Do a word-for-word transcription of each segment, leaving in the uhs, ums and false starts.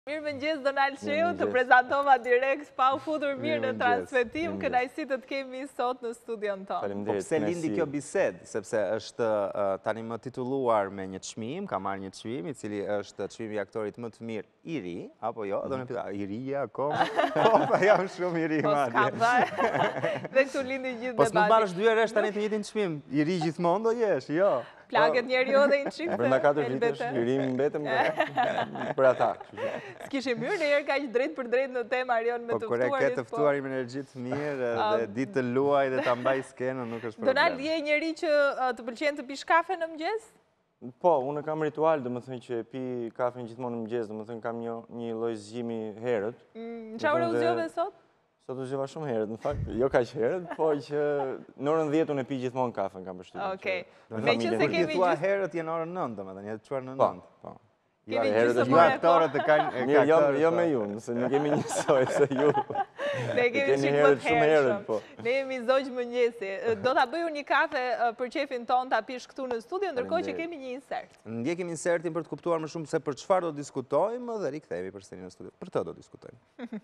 Mirë mëngjes Donald Sheu, të prezantova direkt pa u futur mirë në transmetim, kënaqësi të të kemi sot në studion tonë. Po pse lindi kjo bisedë, sepse është tani më titulluar me një çmim, ka marrë një çmim i cili është çmimi i aktorit më të mirë i ri, apo jo? Do të thotë i ri akoma. Po jam shumë i ri madje. Po s'ka. Dhe këtu lindi gjithë debati. Po s'mund marrësh dy herësh tani të njëjtin çmim, i ri gjithmonë do jesh, jo. Plaget njeri o dhe i në qikë. Brenda katër vitesh, i ri mbetëm për ata. S'kishim hyrë në herë ka që drejt për drejt në temë Arion me të ftuarit. Po kore ke të ftuarit me energji të mirë dhe ditë të luaj dhe të mbaj skenën, nuk është problem. Donald, je njeri që të pëlqen të pish kafe në mëngjes? Po, unë kam ritual, dhe më thënë që pi kafe në gjithmonë në mëngjes, dhe më thënë kam një lloj zgjimi herët. Qa ore u zgjove sot? Sot u zgjova shumë herët, në fakt, jo ka që herët, po që në orën dhjetë unë e pi gjithmonë kafe, kam përshtypjen. Okej. Me që se kemi gjithë... herët jenë orën nëntë, domethënë, jetë çuar në nëntë. Po, kemi gjithë ju aktorët e kanë... Jo me ju, nëse nuk kemi njësoj se ju. Ne kemi qikë më të herëshëm. Ne jemi zogjë mëngjesi. Do t'a bëju një kafe për qefin ton t'a pish këtu në studio, ndërkohë që kemi një insert. Ndjekim insertin për të kuptuar më shumë se për çfarë do diskutojmë dhe rikthehemi përsëri në studio. Për të do diskutojmë.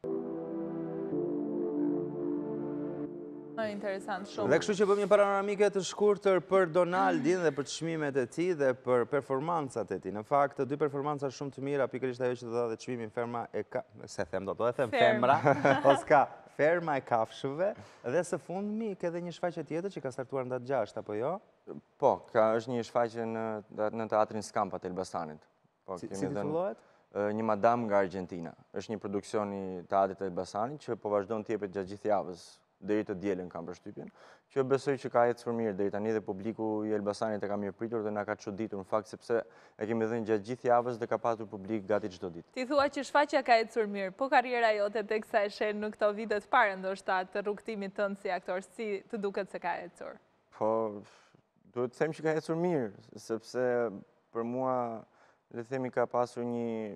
Interesant shumë. Dhe kështu që bëm një panoramike të shkurtër për Donaldin dhe për çmimet e tij dhe për performancat e tij. Në fakt, dy performanca shumë të mira, pikërisht ajo që do dha dhe çmimin Ferma e ka, se them do, do e them Femra, ose ka Ferma e Kafshëve, dhe së fundmi ke edhe një shfaqje tjetër që ka startuar në datë gjashtë, apo jo? Po, ka është një shfaqje në në teatrin Skampa të Elbasanit. Po, si titullohet? Një madam nga Argentina. Është një produksion i teatrit të Elbasanit që po vazhdon të jepet gjatë gjithë javës. Deri të dielën kam përshtypjen, që besoj që ka ecur mirë deri tani dhe publiku i Elbasanit e ka mirëpritur dhe na ka çuditur në fakt sepse e kemi dhënë gjatë gjithë javës dhe ka patur publik gati çdo ditë. Ti thua që shfaqja ka ecur mirë, po karriera jote teksa e shen në këto vite të parë ndoshta të rrugtimit tënd si aktor, si të duket se ka ecur? Po, duhet të them që ka ecur mirë, sepse për mua le të themi ka pasur një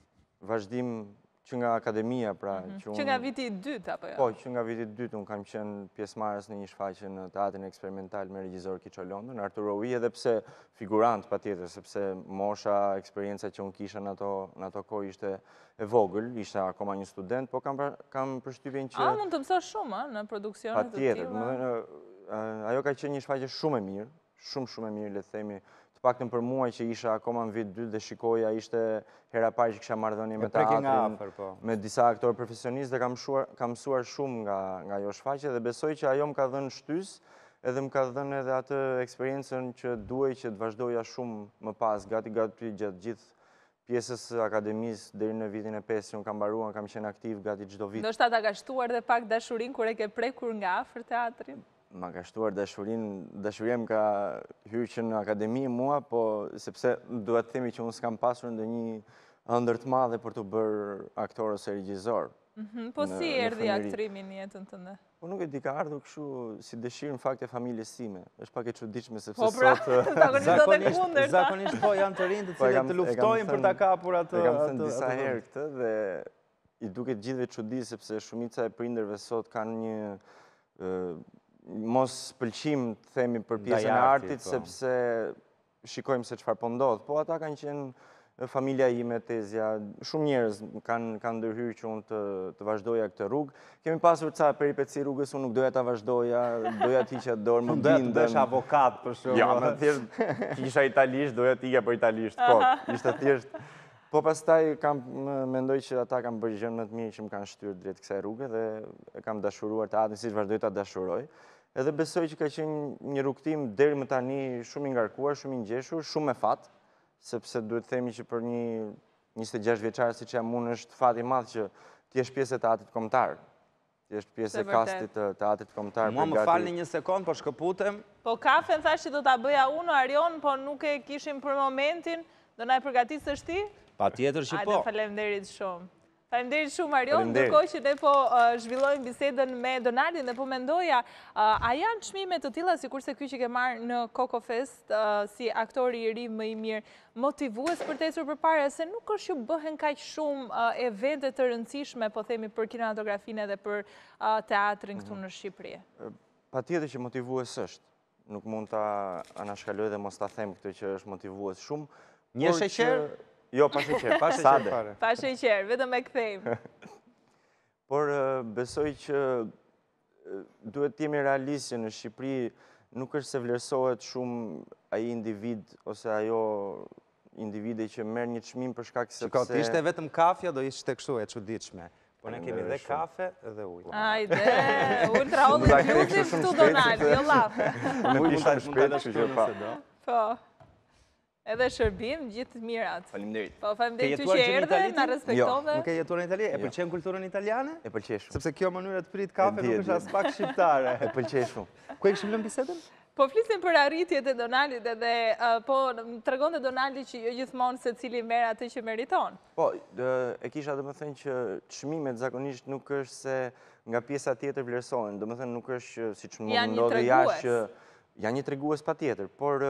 vazhdim që nga akademia, pra... Që nga viti i dytë, apo jo? Po, që nga viti i dytë, unë kam qenë pjesëmarrës në një shfaqje në teatrin eksperimental me regjizor Kiço London, Artur Rowi, edhe pse figurant pa tjetër, sepse mosha, eksperienca që unë kisha në ato kohë ishte e vogël, ishte akoma një student, po kam përshtypjen që... A, mund të mësosh shumë, në produksionet të tilla? Pa tjetër, ajo ka qenë një shfaqje shumë e mirë, shumë shumë e mirë, le të themi, të paktën për mua që isha akoma në vit dytë dhe shikoja ishte hera parë që kisha marrëdhënie me teatrin, me disa aktorë profesionistë dhe kam mësuar shumë nga ajo shfaqje dhe besoj që ajo më ka dhënë shtysë edhe më ka dhënë edhe atë eksperiencën që duhej që të vazhdoja shumë më pas, gati gati gjatë gjithë pjesës akademisë deri në vitin e pesë që unë kam mbaruar, kam qenë aktiv gati çdo vit. Ndoshta ta ka shtuar dhe pak dashurinë kur e ke prekur nga afër teatrin? Ma ka shtuar dashurinë, dashuria më ka hyrë që në akademi mua, po sepse duhet të themi që unë s'kam pasur ndonjë ëndër të madhe për të bërë aktor ose regjizor. Po si erdhi aktrimi në jetën tënde? Po nuk e di, ka ardhur kështu si dëshirë në fakt e familjes time. Është pak e çuditshme sepse sot... Po pra, zakonisht po janë të rinj të cilët të luftojnë për ta kapur atë... E kam thënë disa herë këtë dhe i duket gjithëve çudi sepse shumica e prindërve sot kanë një mos pëlqim të themi për pjesën e artit, sepse shikojmë se çfarë po ndodh. Po ata kanë qenë familja ime, tezja, shumë njerëz kanë ndërhyrë që unë të vazhdoja këtë rrugë. Kemi pasur ca peripeci rrugës, unë nuk doja ta vazhdoja, doja të hiqja dorë, më bindëm. Doja të bësh avokat për shkak. Ja, më thjesht kisha italisht, doja të ikja për italisht, kot. Ishte thjesht. Po pastaj kam mendoj që ata kanë bërë gjën më të mirë që më kanë shtyrë drejt kësaj rruge dhe e kam dashuruar teatrin siç vazhdoj ta dashuroj. Edhe besoj që ka qenë një rrugtim deri më tani shumë i ngarkuar, shumë i ngjeshur, shumë me fat, sepse duhet të themi që për një njëzet e gjashtë vjeçar siç jam unë është fat i madh që ti jesh pjesë e teatrit kombëtar. Ti jesh pjesë e kastit të teatrit kombëtar. Mua më falni një sekond, po shkëputem. Po kafen thash që do ta bëja unë Arion, po nuk e kishim për momentin. Do na e përgatisësh ti? Patjetër që po. Hajde, faleminderit shumë. Faleminderit shumë Arion, ndërkohë që ne po zhvillojmë bisedën me Donaldin dhe po mendoja, a janë çmime të tilla sikurse ky që ke marrë në Coco Fest si aktori i ri më i mirë, motivues për të ecur përpara, se nuk është që bëhen kaq shumë evente të rëndësishme, po themi për kinematografinë dhe për teatrin këtu në Shqipëri? Patjetër që motivues është. Nuk mund ta anashkaloj dhe mos ta them këtë që është motivues shumë. Një sheqer? Jo, pa sheqer, Pa sheqer fare. Pa sheqer, vetëm e kthejmë. Por besoj që duhet të jemi realistë që në Shqipëri nuk është se vlerësohet shumë ai individ ose ajo individi që merr një çmim për shkak se Shiko, të ishte vetëm kafja, do ishte kështu e çuditshme. Po ne kemi dhe kafe dhe ujë. Ajde, ultra all inclusive këtu Donald, jo llafe. Ujë mund ta shpejt, kështu që pa. Po. Edhe shërbim, gjithë mirat. Faleminderit. Po, faleminderit ty që erdhe, na respektove. Nuk e jetuar në Itali? E pëlqen kulturën italiane? E pëlqej shumë. Sepse kjo mënyrë të prit kafe nuk është as pak shqiptare. E pëlqej shumë. Ku e kishim lënë bisedën? Po flisim për arritjet e Donaldit edhe po tregonte Donaldi që jo gjithmonë secili merr atë që meriton. Po, e kisha domethënë që çmimet zakonisht nuk është se nga pjesa tjetër vlerësohen, domethënë nuk është siç mund ndodhi jashtë që janë një tregues patjetër, por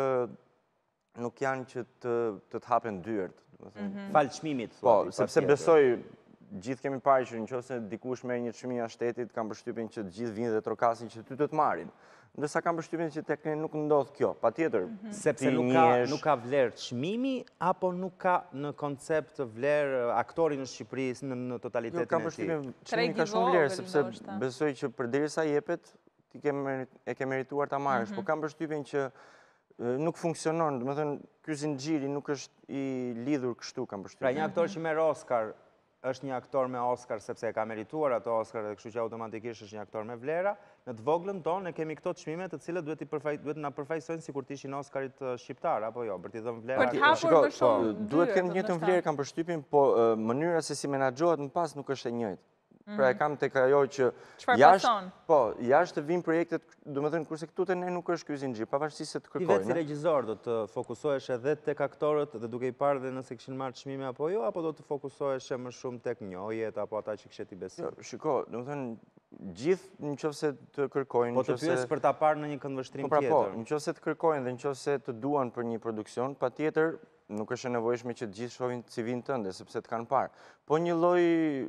nuk janë që të të hapen dyert, domethënë. Fal çmimit. Po, sepse besoj gjithë kemi parë që nëse dikush merr një çmim jashtë shtetit, kanë përshtypjen që të gjithë vinë dhe trokasin që ty të të marrin. Ndërsa kam përshtypjen që tek ne nuk ndodh kjo, patjetër. Sepse nuk ka nuk ka vlerë çmimi apo nuk ka në koncept të vlerë aktori në Shqipëri në totalitetin e tij. Kam përshtypjen çmimi ka shumë vlerë sepse besoj që përderisa jepet ti ke e ke merituar ta marrësh, por kam përshtypjen që nuk funksionon, domethënë ky zinxhiri nuk është i lidhur kështu, kam përshtypjen. Pra një aktor që merr Oscar është një aktor me Oscar sepse e ka merituar ato Oscar dhe kështu që automatikisht është një aktor me vlera. Në të voglën tonë ne kemi këto çmime të cilët duhet i duhet na përfaqësojnë sikur të ishin Oscarit shqiptar apo jo, për t'i dhënë vlerë. Për të hapur më shumë. Duhet të kenë të njëjtën vlerë, kam përshtypjen, po mënyra se si menaxhohet më pas nuk është e njëjtë. Pra e kam tek ajo që jashtë, po, jashtë vinë projektet, domethënë kurse këtu te ne nuk është ky zinxhir, pavarësisht se të kërkojnë. Ti vetë si regjisor do të fokusohesh edhe tek aktorët dhe duke i parë dhe nëse kishin marrë çmime apo jo, apo do të fokusohesh më shumë tek njohjet apo ata që kishe ti besim? Jo, shiko, domethënë gjithë nëse të kërkojnë, po të pyes për ta parë në një këndvështrim tjetër. Po, nëse të kërkojnë dhe nëse të duan për një produksion, patjetër nuk është e nevojshme që të gjithë shohin C V-n tënde, sepse të kanë parë. Po një lloj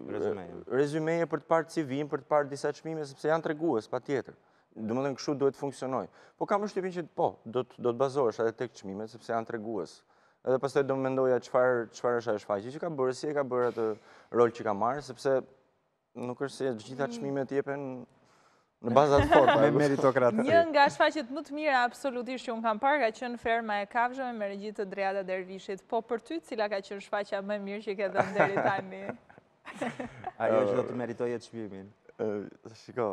rezumeje për të parë C V-n, për të parë disa çmime, sepse janë tregues, patjetër. Domethënë kështu duhet të funksionojë. Po kam përshtypjen që po, do të do të bazohesh edhe tek çmimet, sepse janë tregues. Edhe pastaj do mendoja çfarë çfarë është ajo shfaqje që ka bërë, si e ka bërë atë rol që ka marrë, sepse nuk është se të gjitha çmimet jepen në bazat forta me meritokratë. Një nga shfaqjet më të mira absolutisht që unë kam parë ka qenë Ferma e Kafshëve me regji të Driada Dervishit. Po për ty, cila ka qenë shfaqja më e mirë që ke dhënë deri tani? Ajo që do të meritojë çmimin. Shiko,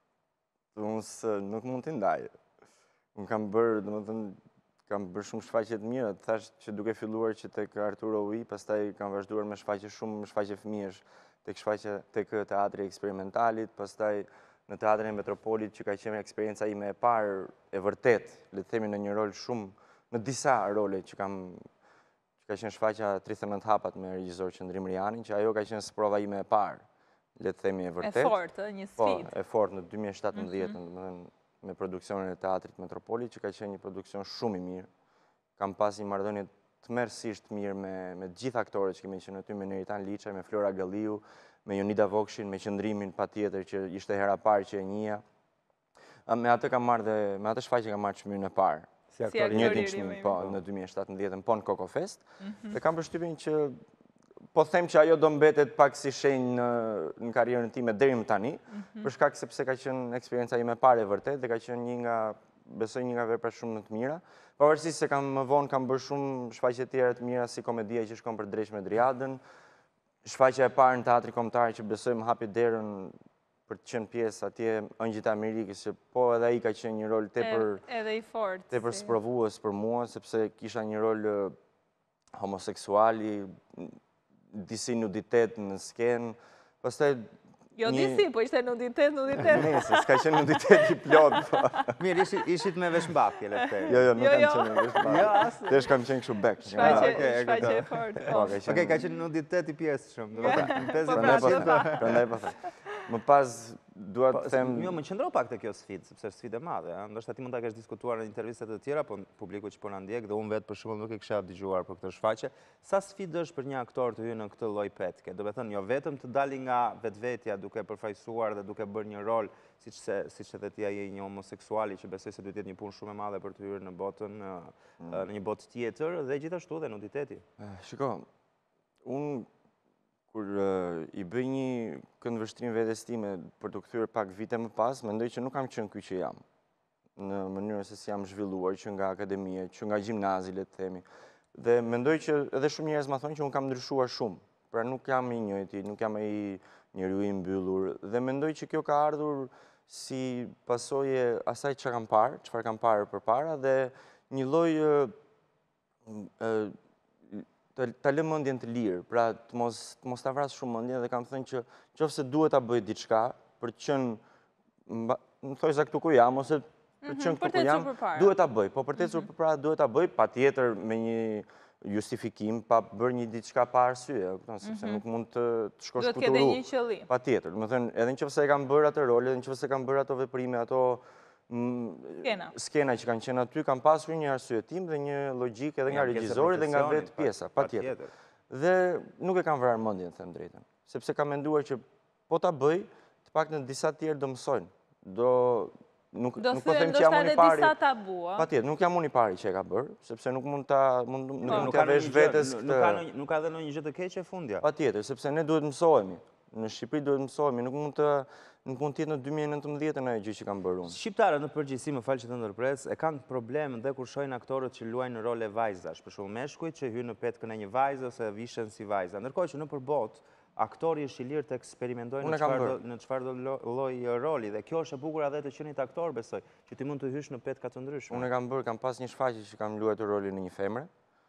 unë nuk mund t'i ndaj. Unë kam bërë, domethënë, kam bërë shumë shfaqje të mira. Thash që duke filluar që tek Arturo Ui, pastaj kam vazhduar me shfaqje shumë, me shfaqje fëmijësh, tek shfaqja tek teatri eksperimentalit, pastaj në teatrin e Metropolit që ka qenë eksperienca ime e parë e vërtet, le të themi në një rol shumë, në disa role që kam, që ka qenë shfaqja tridhjetë e nëntë hapat me regjisor Qëndrim Rianin, që ajo ka qenë sprova ime e parë, le të themi e vërtet. E fortë, një sfidë. Po, e fortë në dy mijë e shtatëmbëdhjetë, me produksionin e teatrit Metropolit, që ka qenë një produksion shumë i mirë. Kam pas një marrëdhënie tmerrsisht mirë me me të gjithë aktorët që kemi qenë aty, me Neritan Liçaj, me Flora Galliu, me Jonida Vokshin, me Qëndrimin patjetër që ishte hera parë që e njihja. Me atë kam marrë dhe me atë shfaqje kam marrë çmimin e parë. Si aktor i njëjtin çmim, po, në dy mijë e shtatëmbëdhjetë po në Coco Fest. Dhe kam përshtypjen që po them që ajo do mbetet pak si shenjë në në karrierën time deri më tani, për shkak sepse ka qenë eksperienca ime e parë e vërtet dhe ka qenë një nga, besoj një nga vepra shumë më të mira. Pavarësisht se kam më vonë kam bërë shumë shfaqje tjera të mira si komedia që shkon për drejt me Driadën. Shfaqja e parë në teatri kombëtar që besoj më hapi derën për të qenë pjesë atje Ëngjit Amerikës, që po edhe ai ka qenë një rol tepër edhe i fortë. Tepër sprovues për mua, sepse kisha një rol homoseksuali, disi nuditet në skenë. Pastaj Jo disi, po ishte nuditet, nuditet. Nëse, s'ka qenë nuditet i plot. Mirë, ishit me veshmbathje, le të themi. Jo, jo, nuk kam qenë me veshmbathje. Jo, asë. Tesh kam qenë kështu bek. Shfaqje e fortë. Okej, ka qenë nuditet i pjesëshëm. Prandaj po them. Më pas dua të them... Jo, më qëndro pak të kjo sfidë, sepse është sfidë e madhe. Ndoshta ti mund ta kesh diskutuar në intervistat e tjera, po publiku që po na ndjek dhe unë vetë për shembull nuk e kisha dëgjuar për këtë shfaqje. Sa sfidë është për një aktor të hyrë në këtë lloj petke? Do të thënë, jo vetëm të dali nga vetvetja duke përfaqësuar dhe duke bërë një rol, siç se siç edhe ti ai një homoseksuali që besoj se duhet të jetë një punë shumë e madhe për të hyrë në botën në një botë tjetër dhe gjithashtu dhe nuditeti. Shiko, Unë, kur i bëj një këndvështrim vetes time për të kthyer pak vite më pas, mendoj që nuk kam qenë ky që jam. Në mënyrën se si jam zhvilluar, që nga akademia, që nga gjimnazi, le të themi. Dhe mendoj që edhe shumë njerëz ma thonë që unë kam ndryshuar shumë. Pra nuk jam i njëjti, nuk jam ai njeriu i mbyllur. Dhe mendoj që kjo ka ardhur si pasojë asaj që kam parë, çfarë kam parë përpara, dhe një lloj ta lë mendjen të lirë, pra të mos të mos ta vras shumë mendjen, dhe kam thënë që nëse duhet ta bëj diçka për të qenë, më thoj sa këtu ku jam, ose për të qenë këtu ku jam, duhet ta bëj. Po për të ecur përpara duhet ta bëj, patjetër me një justifikim, pa bërë një diçka pa arsye, sepse nuk mund të shkosh Duhet kete një qëllim. Patjetër, do të thënë, edhe nëse e kam bërë atë rol, edhe nëse kam bërë ato veprime, ato skena që kanë qenë aty, kam pasur një arsye tim dhe një logjik edhe nga regjizori dhe nga vetë pjesa, patjetër. Dhe nuk e kam vrarë mendjen, them drejtën, sepse kam menduar që po ta bëj, të paktën disa të tjerë do mësojnë. Do Nuk po them që jam unë i pari. Patjetër, nuk jam unë i pari që e ka bërë, sepse nuk mund ta nuk ta vesh vetes këtë. Nuk ka dhe ndonjë gjë të keqe fundja. Patjetër, sepse ne duhet mësohemi. Në Shqipëri duhet mësohemi, nuk mund të nuk mund të jetë në dy mijë e nëntëmbëdhjetë ajo gjë që kam bërë unë. Shqiptarët në përgjithësi, më fal që të ndërpres, e kanë problem dhe kur shohin aktorët që luajnë në role vajzash, për shembull meshkujt që hyjnë në petkën e një vajze ose vishen si vajza. Ndërkohë që nëpër botë aktori është i lirë të eksperimentojnë në çfarëdo lloj roli, dhe kjo është e bukur edhe të qenit aktor, besoj, që ti mund të hysh në petka të ndryshme. Unë e kam bërë, kam pas një shfaqje që kam luajtur rolin në një femre,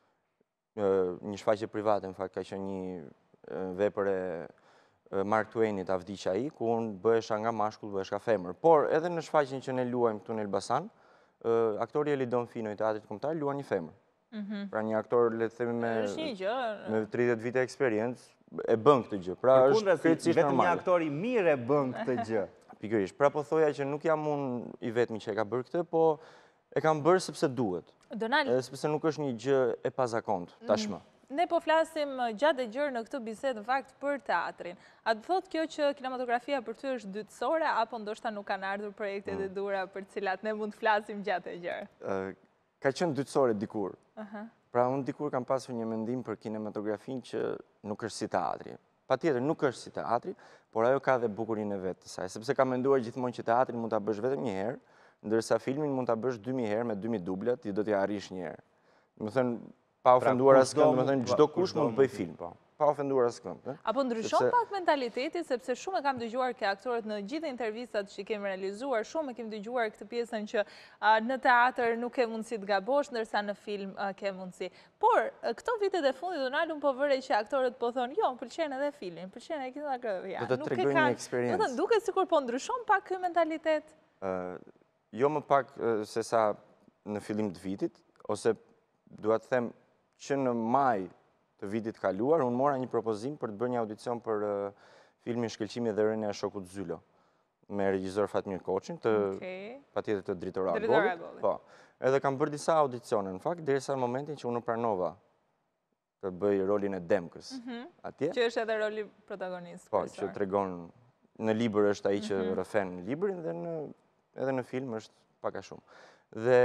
një shfaqje private, në fakt ka qenë një vepër e Mark Twainit, A vdiq ai, ku unë bëhesha nga mashkull, bëhesha femër. Por edhe në shfaqjen që ne luajmë këtu në Elbasan, aktori Elidon Fino i Teatrit Kombëtar luan një femër. Pra një aktor, le të themi, me tridhjetë vite eksperiencë, e bën këtë gjë. Pra është krejtësisht normale. Vetëm një aktor i mirë e bën këtë gjë. Pikërisht. Pra po thoja që nuk jam unë i vetmi që e ka bërë këtë, po e kam bërë sepse duhet. Donald, sepse nuk është një gjë e pazakontë tashmë. Ne po flasim gjatë e gjërë në këtë bisedë në fakt për teatrin. A të thot kjo që kinematografia për ty është dytësore, apo ndoshta nuk kanë ardhur projektet e dura për cilat ne mund të flasim gjatë e gjërë? Ka qenë dytësore dikur. Pra unë dikur kam pasur një mendim për kinematografin që nuk është si teatri. Patjetër nuk është si teatri, por ajo ka dhe bukurinë e vetë të saj, sepse kam menduar gjithmonë që teatrin mund ta bësh vetëm një herë, ndërsa filmin mund ta bësh dy mijë herë me dy mijë dubla, ti do t'i arrish një herë. Domethënë, pa ofenduar askënd, domethënë çdo kush mund të bëj film, po. Pa ofenduar askënd. Apo ndryshon pak mentaliteti, sepse shumë e kam dëgjuar ke aktorët në gjithë intervistat që kemi realizuar, shumë e kemi dëgjuar këtë pjesën që në teatr nuk ke mundësi të gabosh, ndërsa në film ke mundësi. Por, këto vitet e fundit, Donald, unë po vërej që aktorët po thonë, jo, më pëlqen edhe filmin, pëlqen edhe kinematografia. Do të tregoj një eksperiencë. Do të duket sikur po ndryshon pak ky mentalitet? Jo më pak se sa në fillim të vitit, ose dua të them që në maj të vitit kaluar, unë mora një propozim për të bërë një audicion për filmin Shkëlqimi dhe rënia e shokut Zylo, me regjizor Fatmir Koçin, patjetër të Dritor Argollit. Po. Edhe kam bërë disa audicione, në fakt, derisa në momentin që unë pranova të bëj rolin e Demkës. Atje. Që është edhe roli protagonist. Po, që tregon në libër është ai që rëfen librin, dhe edhe në film është pak a shumë. Dhe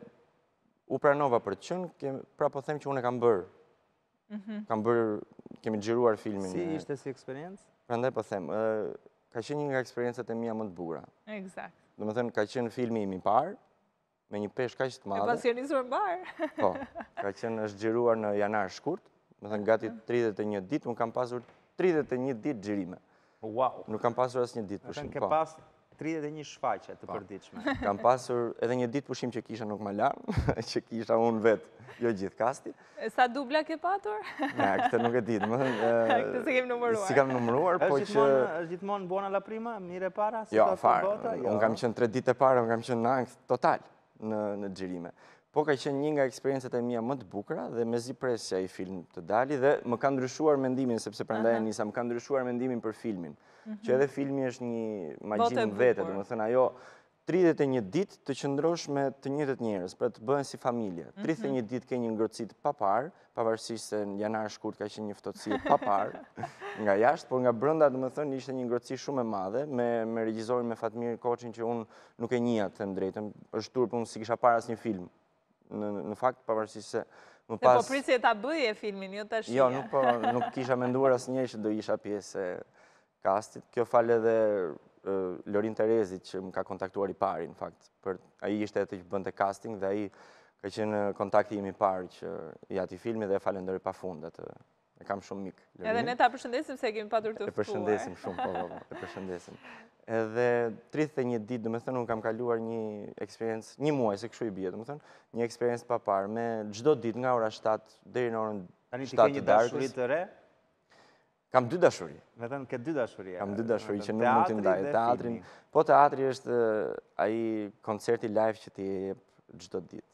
u pranova për të qenë, pra po them që unë e kam bërë. Kam bërë, kemi xhiruar filmin. Si ishte si eksperiencë? Prandaj po them, ka qenë një nga eksperiencat e mia më të bukura. Eksakt. Domethënë ka qenë filmi im i parë, me një peshë kaq të madhe. E pasionisur mbar. Po, ka qenë është xhiruar në janar shkurt, domethënë gati tridhjetë e një ditë, unë kam pasur tridhjetë e një ditë xhirime. Wow. Nuk kam pasur asnjë ditë pushim. Ke pas tridhjetë e një shfaqje të përditshme. Kam pasur edhe një ditë pushim që kisha nuk më lan, që kisha unë vetë, jo gjithë kasti. Sa dubla ke patur? Ne, këtë nuk e di. Këtë se kemë numëruar. Si kam numëruar, po që... është gjithmonë buona la prima, mire para? Jo, farë. Unë kam qenë tre ditë e para, unë kam qenë në angth total në xhirime. Po ka qenë një nga eksperiencët e mia më të bukura, dhe mezi presja i film të dali, dhe më ka ndryshuar mendimin, sepse prandaj nisa, më ka ndryshuar mendimin për filmin. Që edhe filmi është një magjinë vete, domethënë ajo tridhjetë e një ditë të qëndrosh me të njëjtët njerëz, pra të bëhen si familje. tridhjetë e një ditë ke një ngrohtësi të papar, pavarësisht se në janar shkurt ka qenë një ftohtësi e papar nga jashtë, por nga brenda domethënë ishte një ngrohtësi shumë e madhe me me regjizorin, me Fatmir Koçin, që unë nuk e njeh, të them drejtën, është turp, unë si kisha parë asnjë film. Në në fakt, pavarësisht se Se po prisje ta bëje filmin, jo ta shije. Jo, nuk kisha menduar asnjëherë që do isha pjesë e castit. Kjo fal edhe Lorin Terezit që më ka kontaktuar i pari, në fakt. Ai ishte atë që bënte casting dhe ai ka qenë kontakti im i parë që i ati filmi dhe e falenderoj pafund atë. E kam shumë mik. Edhe ne ta përshëndesim se kemi patur të ftuar. E përshëndesim shumë, po, po, e përshëndesim. Edhe tridhjetë e një ditë, do me thënë, unë kam kaluar një eksperiencë, një muaj, se kështu i bie, do me thënë, një eksperiencë pa parë, me çdo ditë nga ora shtatë deri në orën Tani ti shtatë ke një të darkës. dashuri të re? Kam dy dashuri. Me thënë, ke dy dashuri. Kam dy dashuri që nuk mund t'i ndaj. Teatrin, po teatri është ai koncerti live që ti jep çdo ditë.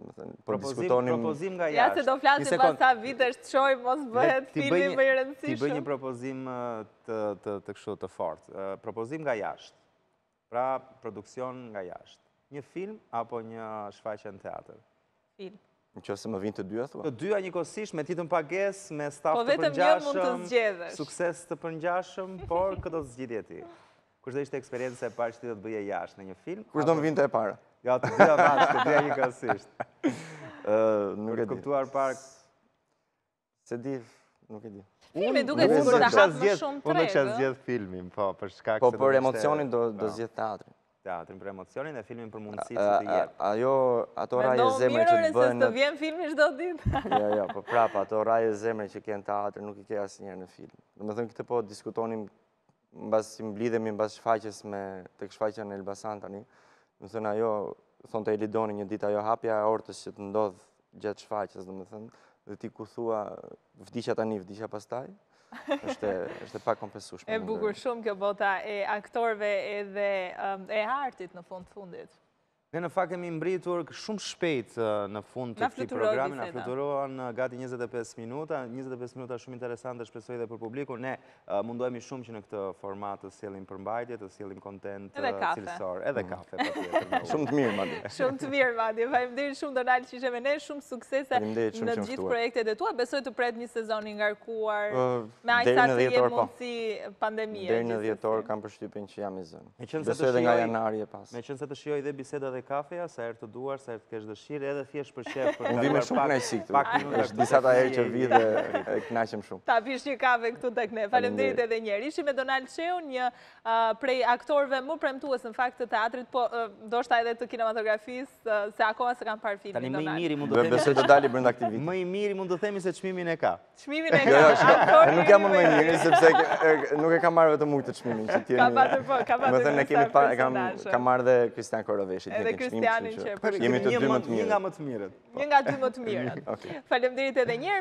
Propozim nga jashtë. Ja se do flasim pas ta vitesh të shoj, mos bëhet filmi më i rëndësishëm. Ti bëj një propozim të kështu të fortë. Propozim nga jashtë. Pra, produksion nga jashtë. Një film apo një shfaqje në teatr? Film. Në që se më vinë të dyja, thua? Të dyja njëkohësisht, me titën pagesë, me staf të përngjashëm. Po vetëm një mund të zgjedhësh. Sukses të përngjashëm, por këtë do të zgjidhje ti. Kush do ishte eksperiencë e parë që ti do të bëje jashtë në një film? Kush do më vinte e para? Ja, të dyja bashkë, të dyja njëkohësisht. Nuk e di. Kuptuar parë... Se di, nuk e di. Filmi duke sigur të hapë më shumë tregë. Unë do kisha zgjedh filmin, po, për shkak se... Po, për emocionin do zgjedh teatrin. Teatrin për emocionin dhe filmin për mundësit që të jep. Ajo, ato raje zemre që të bënë... Me do mirë se të vjen filmi çdo ditë. Jo, jo, po prapa, ato raje zemre që kënë teatrin nuk i ke asnjëherë në film. Do me thënë këtë po diskutonim, mbas që mblidhemi mbas shfaqjes me tek shfaqja në Elbasan tani. Do me thënë ajo, thonë të Elidoni një ditë ajo hapja e ortës që të ndodh gjatë shfaqjes, do me thënë, dhe ti ku thua vdiqja tani, vdiqja pastaj. është e pa kompensueshme. E bukur shumë kjo bota e aktorëve edhe e artit në fund fundit. Ne në fakt kemi mbritur shumë shpejt në fund të këtij programi, na fluturoan gati njëzet e pesë minuta, njëzet e pesë minuta shumë interesante, shpresoj edhe për publikun. Ne mundohemi shumë që në këtë format të sjellim përmbajtje, të sjellim kontent cilësor, edhe kafe patjetër. Shumë të mirë madje. Shumë të mirë madje. Faleminderit shumë Donald që ishe me ne, shumë suksese në gjithë projektet e tua. Besoj të pret një sezon i ngarkuar me aq sa të jetë mundësi pandemie. Deri në dhjetor kam përshtypjen që jam i zënë. Besoj edhe nga janari e pas. Meqense të shijoj dhe biseda dhe kafeja, sa herë të duar, sa herë të kesh dëshirë, edhe thjesht për shef. Unë vi me shumë kënaqësi këtu. Është disa ta herë që vi dhe e kënaqem shumë. Ta pish një kafe këtu tek ne. Faleminderit edhe një herë. Ishim me Donald Sheu, një prej aktorëve më premtues në fakt të teatrit, po ndoshta edhe të kinematografisë, se akoma s'e kanë parë filmin Donald. Tani më i miri mund të themi. Besoj të dali brenda këtij viti. Më i miri mund të themi se çmimin e ka. Çmimin e ka. Nuk jam më i miri sepse nuk e kam marrë vetëm ujtë çmimin që ti. Ka patur po, ka patur. Më thënë ne kemi pa, kam kam marrë dhe Kristian Koroveshit edhe Kristianin që jemi të dy më të mirët. Një nga më të mirët. Një nga dy më të mirët. Faleminderit edhe një herë.